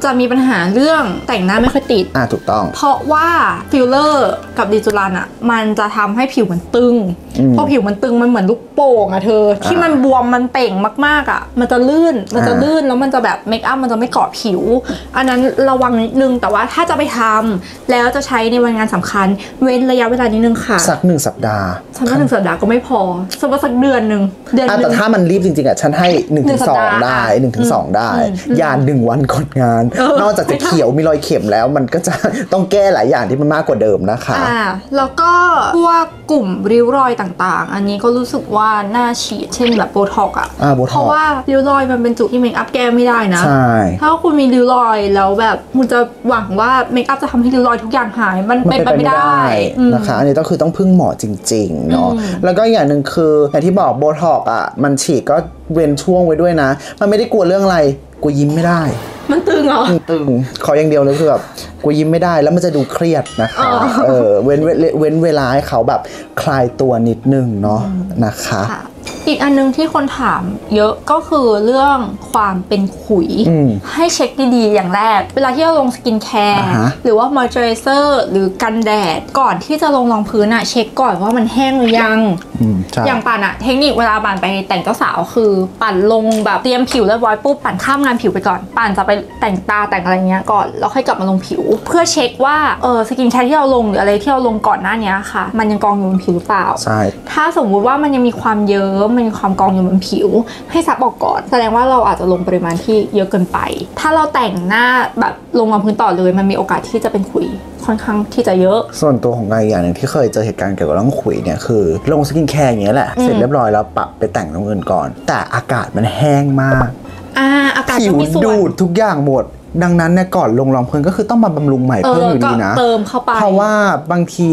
จะมีปัญหาเรื่องแต่งหน้าไม่ค่อยติดถูกต้องเพราะว่าฟิลเลอร์กับดิจูรันอ่ะมันจะทำให้ผิวมันตึงพอผิวมันตึงมันเหมือนลูกโป่งอ่ะเธอที่มันบวมมันเป่งมากๆอ่ะมันจะลื่นแล้วมันจะแบบเมคอัพมันจะไม่เกาะผิวอันนั้นระวังนิดนึงแต่ว่าถ้าจะไปทำแล้วจะใช้ในวันงานสำคัญเว้นระยะเวลานิดนึงค่ะสัก1 สัปดาห์ฉันว่า1 สัปดาห์ก็ไม่พอสักเดือนนึงแต่ถ้ามันรีบจริงๆอ่ะฉันให้ 1-2 ได้ 1-2 ได้ยา1 วันก่อนงานนอกจากจะเขียวมีรอยเข็มแล้วมันก็จะต้องแก้หลายอย่างที่มันมากกว่าเดิมนะคะแล้วก็พวกกลุ่มริ้วรอยต่างๆอันนี้ก็รู้สึกว่าน่าฉีดเช่นแบบโบท็อกอ่ะเพราะว่าริ้วรอยมันเป็นจุดที่เมคอัพแก้ไม่ได้นะถ้าคุณมีริ้วรอยแล้วแบบคุณจะหวังว่าเมคอัพจะทำให้ริ้วรอยทุกอย่างหายมันเป็นไปไม่ได้นะคะอันนี้ต้องพึ่งหมอจริงๆเนาะแล้วก็อย่างหนึ่งคืออย่างที่บอกโบท็อกอ่ะมันฉีดก็เว้นช่วงไว้ด้วยนะมันไม่ได้กลัวเรื่องอะไรกลัวยิ้มไม่ได้มันตึงเหรอตึงขออย่างเดียวเลยคือแบบกลัวยิ้มไม่ได้แล้วมันจะดูเครียดนะคะเว้นเวลาให้เขาแบบคลายตัวนิดนึงเนาะนะคะอีกอันนึงที่คนถามเยอะก็คือเรื่องความเป็นขุยให้เช็คดีๆอย่างแรกเวลาที่เราลงสกินแคร์หรือว่ามอยเจอไรเซอร์หรือกันแดดก่อนที่จะลงรองพื้นอะเช็คก่อนว่ามันแห้งหรือยังอย่างปั่นอะเทคนิคเวลาปั่นไปแต่งเจ้าสาวคือปั่นลงแบบเตรียมผิวเรียบร้อยปุ๊บปั่นข้ามงานผิวไปก่อนปั่นจะไปแต่งตาแต่งอะไรเงี้ยก่อนแล้วค่อยกลับมาลงผิวเพื่อเช็คว่าสกินแคร์ที่เราลงหรืออะไรที่เราลงก่อนหน้านี้ค่ะมันยังกองอยู่บนผิวหรือเปล่าใช่ถ้าสมมุติว่ามันยังมีความเยิ้มมันมีความกองอยู่บนผิวให้ซับออกก่อนแสดงว่าเราอาจจะลงปริมาณที่เยอะเกินไปถ้าเราแต่งหน้าแบบลงรองพื้นต่อเลยมันมีโอกาสที่จะเป็นขุยค่อนข้างที่จะเยอะส่วนตัวของนายอย่างหนึ่งที่เคยเจอเหตุการณ์เกี่ยวกับเรื่องขุยเนี่ยคือลงสกินแคร์อย่างเงี้ยแหละเสร็จเรียบร้อยแล้วปะไปแต่งตรงอื่นก่อนแต่อากาศมันแห้งมากอากาศผิวดูดทุกอย่างหมดดังนั้นเนี่ยก่อนลงรองพื้นก็คือต้องมาบำรุงใหม่เพิ่มอยู่ดีนะเติมเข้าไปเพราะว่าบางที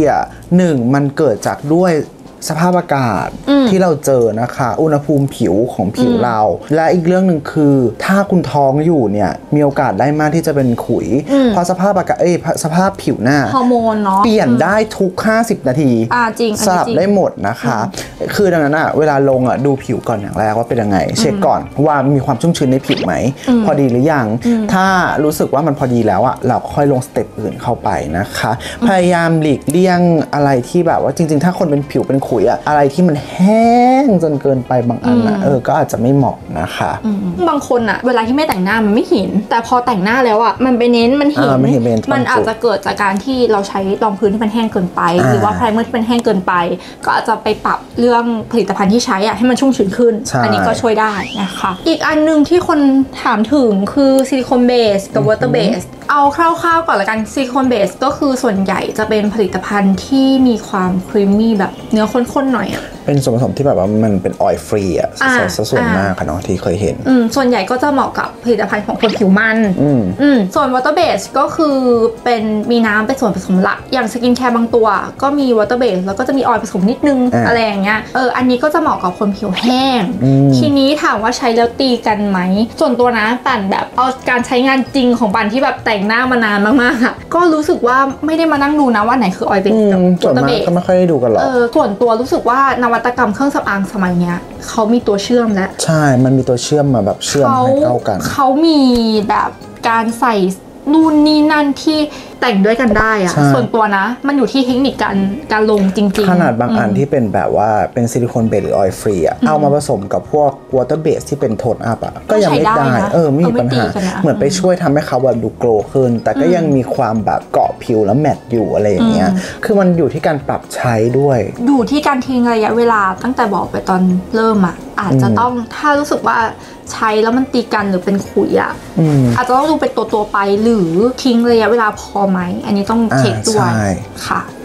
1มันเกิดจากด้วยสภาพอากาศที่เราเจอนะคะอุณหภูมิผิวของผิวเราและอีกเรื่องหนึ่งคือถ้าคุณท้องอยู่เนี่ยมีโอกาสได้มากที่จะเป็นขุยเพราะสภาพอากาศสภาพผิวหน้าฮอร์โมนเนาะเปลี่ยนได้ทุก50 นาทีจริงสลับได้หมดนะคะคือดังนั้นเวลาลงดูผิวก่อนอย่างแรกว่าเป็นยังไงเช็คก่อนว่ามีความชุ่มชื้นในผิวไหมพอดีหรือยังถ้ารู้สึกว่ามันพอดีแล้วเราค่อยลงสเต็ปอื่นเข้าไปนะคะพยายามหลีกเลี่ยงอะไรที่แบบว่าจริงๆถ้าคนเป็นผิวเป็นขุยอะไรที่มันแห้งจนเกินไปบางอันก็อาจจะไม่เหมาะนะคะบางคนเวลาที่ไม่แต่งหน้ามันไม่เห็นแต่พอแต่งหน้าแล้วมันไปเน้นมันเห็นมันอาจจะเกิดจากการที่เราใช้รองพื้นที่มันแห้งเกินไปหรือว่าไพรเมอร์ที่มันแห้งเกินไปก็อาจจะไปปรับเรื่องผลิตภัณฑ์ที่ใช้ให้มันชุ่มชื้นขึ้นอันนี้ก็ช่วยได้นะคะอีกอันนึงที่คนถามถึงคือซิลิโคนเบสกับวอเตอร์เบสเอาคร่าวๆก่อนละกันซิลิโคนเบสก็คือส่วนใหญ่จะเป็นผลิตภัณฑ์ที่มีความครีมมี่แบบเนื้อข้นๆหน่อยเป็นส่วนผสมที่แบบว่ามันเป็นออยล์ฟรีส่วนมากค่ะเนาะที่เคยเห็นส่วนใหญ่ก็จะเหมาะกับผลิตภัณฑ์ของคนผิวมันส่วนวอเตอร์เบสก็คือเป็นมีน้ำเป็นส่วนผสมหลักอย่างสกินแคร์บางตัวก็มีวอเตอร์เบสแล้วก็จะมีออยล์ผสมนิดนึงอะไรอย่างเงี้ยอันนี้ก็จะเหมาะกับคนผิวแห้งทีนี้ถามว่าใช้แล้วตีกันไหมส่วนตัวนะปั่นแบบเอาการใช้งานจริงของปั่นที่แบบแต่งหน้ามานานมากๆก็รู้สึกว่าไม่ได้มานั่งดูนะว่าไหนคือออยล์เบสกับวอเตอร์เบสก็ไม่ค่อยได้ดูกันหรอกส่วนตัวรู้สึกว่านวัตกรรมเครื่องสำอางสมัยเนี้ยเขามีตัวเชื่อมแล้วใช่มันมีตัวเชื่อมมาแบบเชื่อมให้เข้ากันเขามีแบบการใส่นู่นนี่นั่นที่แต่งด้วยกันได้ส่วนตัวนะมันอยู่ที่เทคนิคการลงจริงๆขนาดบางอันที่เป็นแบบว่าเป็นซิลิโคนเบสหรือออยล์ฟรีเอามาผสมกับพวกวอเตอร์เบสที่เป็นโทนอัพก็ยังไม่ได้ไม่มีปัญหาเหมือนไปช่วยทำให้เขาแบบดูโกลว์ขึ้นแต่ก็ยังมีความแบบเกาะผิวแล้วแมตต์อยู่อะไรอย่างเงี้ยคือมันอยู่ที่การปรับใช้ด้วยอยู่ที่การทิ้งระยะเวลาตั้งแต่บอกไปตอนเริ่มอาจจะต้องถ้ารู้สึกว่าใช้แล้วมันตีกันหรือเป็นขุยอาจจะต้องดูเป็นตัวไปหรือทิ้งระยะเวลาพอไหมอันนี้ต้องเช็คด้วยค่ะ